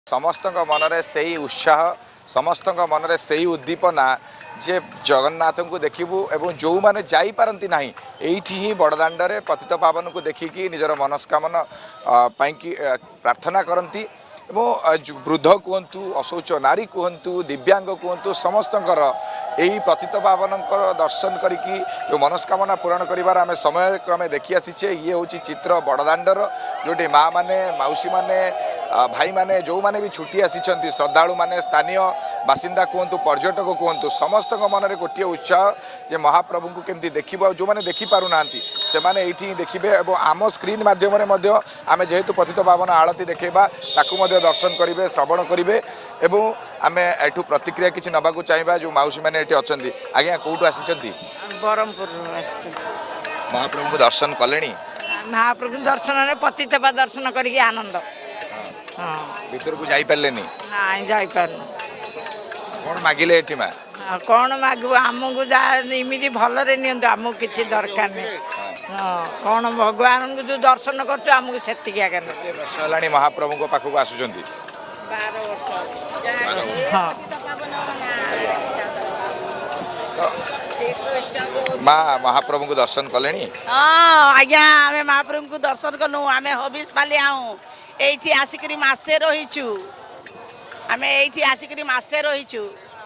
समस्त मनरे से ही उत्साह समस्त मनरे से ही उद्दीपना जे जगन्नाथ को देखू एवं जो मैंने जापारती ना ये बड़दाण्डे पतित पावन को देखिकी निजर मनस्कामना प्रार्थना करती वृद्ध कहतु अशौच नारी कहतु दिव्यांग कहतु समस्तकर यही पतित पावन दर्शन करी मनस्कामना पूरण कर आम समय क्रमे देखी आसीचे। ये हूँ चित्र बड़दाण्डर जोटी माँ माने मौसी माने भाई माने जो माने भी छुट्टी आसी श्रद्धालु माने स्थानीय बासिंदा कहतु पर्यटक कहतु समस्त मन में गोटे उत्साह जे महाप्रभु को केमती देखा जो मैंने देखिपार ना से मैंने ये देखिए और आम स्क्रीन मध्यम आम जेहेतु पतित पावन आलती देखा ताकू दर्शन करेंगे श्रवण करेंगे और आम एठू प्रतिक्रिया किसी नवा चाहिए जो मौसी मैंने ये अच्छा आज्ञा कौटू आसी बरमपुर महाप्रभु को दर्शन कले महाप्रभु दर्शन पतित दर्शन करके आनंद भीतर को जापारे नहीं जापार कौन मागिले ये माँ कौन मागू आमको जमी भलरे नि आमको किसी दरकार नहीं कौन भगवान को जो दर्शन करमको से महाप्रभु को पाखक आसुँच 12 वर्ष माँ महाप्रभु को दर्शन कले हाँ आज्ञा आम महाप्रभु को दर्शन कलु आम हबिष पाली आऊँ ये आसिक मसे रहीचु आम ये आसिक मसे रहीचु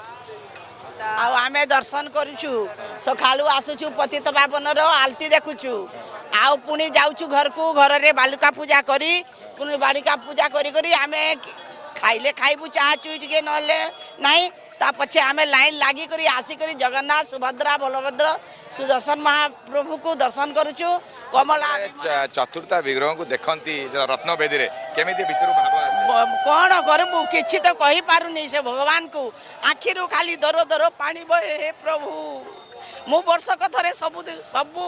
आम दर्शन करूँ सकालू आसुचु पतित पावन आलती देखुचु आउ पुणी जाऊँ घर को घर में बालुका पूजा करी पुणी बालिका पूजा करी आम खाइले खाइबू चाह चुई ना ता पछे आम लाइन लागिक आसिक जगन्नाथ सुभद्रा बलभद्र सुदर्शन महाप्रभु को दर्शन करुचु कमला चतुर्था विग्रह को देखती रत्न बेदी केमी भीतर कौन करबू किसी तो कही पारुनी से भगवान को आखिरु खाली दर दर पानी बहे हे प्रभु मु वर्ष कथरे सबु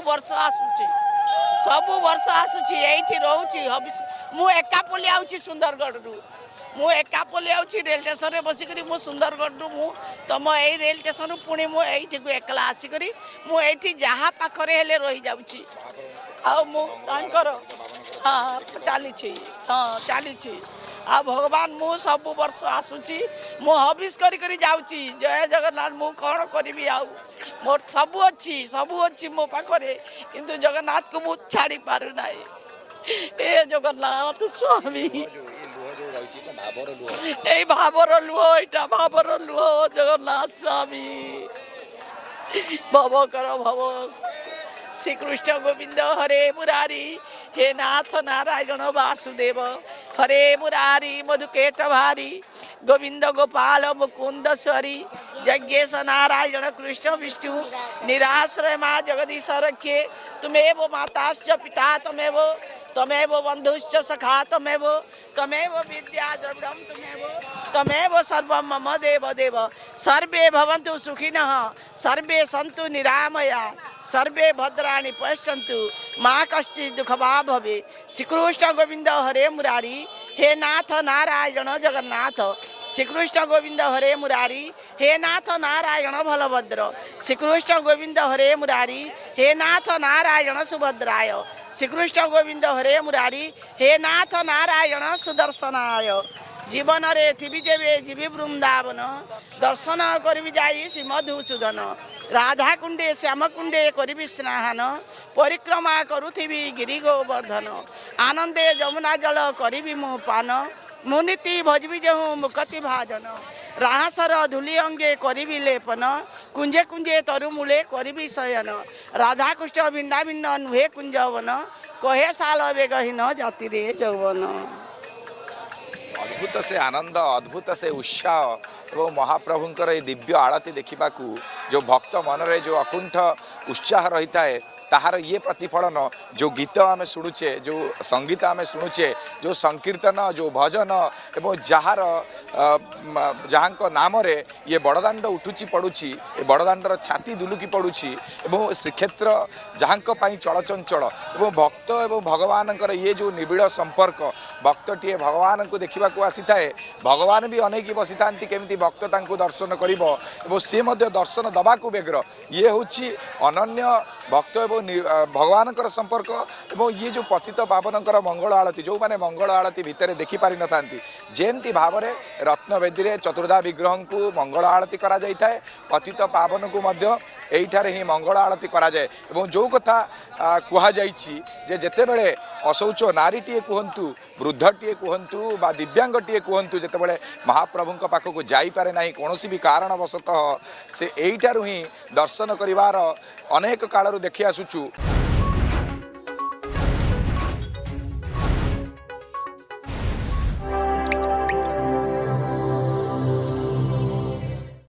वर्ष आसुची एठी रहूची मु एका पली आउची सुंदरगढ़ रु मु एका पली आउची रेल स्टेशन रे बसिकरी मु सुंदरगढ़ रु मु तम ए रेल स्टेशन पुणी मु एठी को एकला आसिकरी मु एठी जहा पाखरे हेले रही जाउची आ मु तांकर हाँ चली आ भगवान मु सब वर्ष आसुची मु हबिष करी जाउची जय जगन्नाथ मु कौन करी आ मोर सब अच्छी मो पाखरे किंतु जगन्नाथ को मु छाड़ी पारु नाई ए जगन्नाथ स्वामी ए भावर लुह जगन्नाथ स्वामी भव कर भव श्री कृष्ण गोविंद हरे मुरारी हे नाथ नारायण वासुदेव हरे मुरारी मधुकेट भारी गोविंद गोपाल मुकुंद स्वरी यज्ञेश नारायण कृष्ण विष्णु निराश्रय माँ जगदीश रखे तुमेव माताश्च पिता तमेव बंधुश्च सखा तमेव विद्या द्रविड़ं तमेव सर्वं मम देव सर्वे भवन्तु सुखिनः सर्वे सन्तु निरामया सर्वे भद्राणि पश्यन्तु माँ कश्चित् दुःखभाग् भवेत् श्रीकृष्ण गोविंद हरे मुरारी हे नाथ नारायण जगन्नाथ श्रीकृष्ण गोविंद हरे मुरारी हे नाथ नारायण बलभद्र श्रीकृष्ण गोविंद हरे मुरारी हे नाथ नारायण सुभद्राय श्रीकृष्ण गोविंद हरे मुरारी हे नाथ नारायण सुदर्शनाय जीवन रे थिबी जेबे जीवी वृंदावन दर्शन करी जाई श्री मधुसूदन राधा कुंडे श्याम कुंडे करी स्नान परिक्रमा करुथिबी गिरि गोवर्धन आनंदे जमुना जल करी मो पान मुनीति भजबी जहूँ मुकति भाजन राहसर धूली अंगे करी लेपन कुंजे कुंजे तरुमूले करी शयन राधा कृष्ण भिन्ना भिन्न नुहे कुंजवन कहे साल बेगहीन जाति रे जौवन। अद्भुत से आनंद अद्भुत से उत्साह और महाप्रभुंकर ये दिव्य आरती देखा जो भक्त मन रे जो अकुंठ उत्साह रही है ताहार ये प्रतिफलन जो गीत आम शुणुचे जो संगीत आम शुणुचे जो संकीर्तन जो भजन एवं जार जहाँ नाम रे ये बड़दाण्ड उठुची पड़ुची ये बड़दाण्डर छाती दुलुकी पड़ुची एवं श्रीक्षेत्र जहाँ चलचंचल एवं भक्त एवं भगवान ये जो निबिड़ संपर्क भक्तटीए भगवान को देखा आसी थाए भगवान भी अनेक बसी था केमी भक्त दर्शन कर सी दर्शन दबा को व्यग्र ये हूँ अनन्य भक्त एवं भगवान संपर्क एवं ये जो पतित पावनकर मंगल आलती जो मैंने मंगल आलती भितर देखी पारि न जेमती भाव में रत्नवेदी चतुर्धा विग्रह को मंगल आलती करा जाय थाए पतित पावन को यहीठारे ही मंगल आलती करा जाए एवं जो कथा कह जे जेते बेले असौच नारीटीए कहतु वृद्धटीए कहतु बा दिव्यांगटीए कहतु जिते बड़े महाप्रभु पाखक जापे ना कौन भी कारणवशतः से यहीठार ही दर्शन करिवार अनेक कालरू देखि आसुचु।